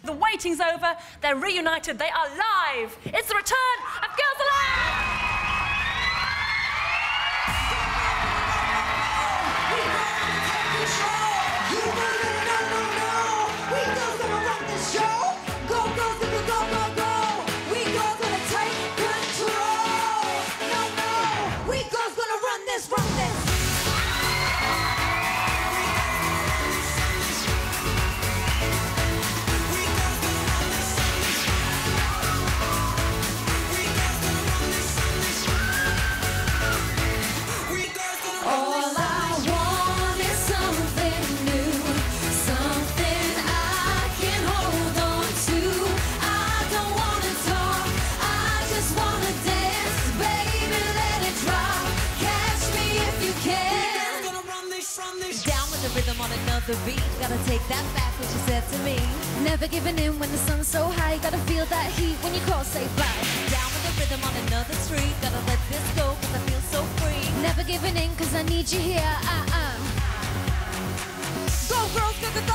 The waiting's over. They're reunited. They are live. It's the return of Girls Aloud! Rhythm on another beat. Gotta take that back, what you said to me. Never giving in when the sun's so high. Gotta feel that heat when you call, say fly. Down with the rhythm on another street. Gotta let this go, cause I feel so free. Never giving in, cause I need you here. Go girls, go, go, go.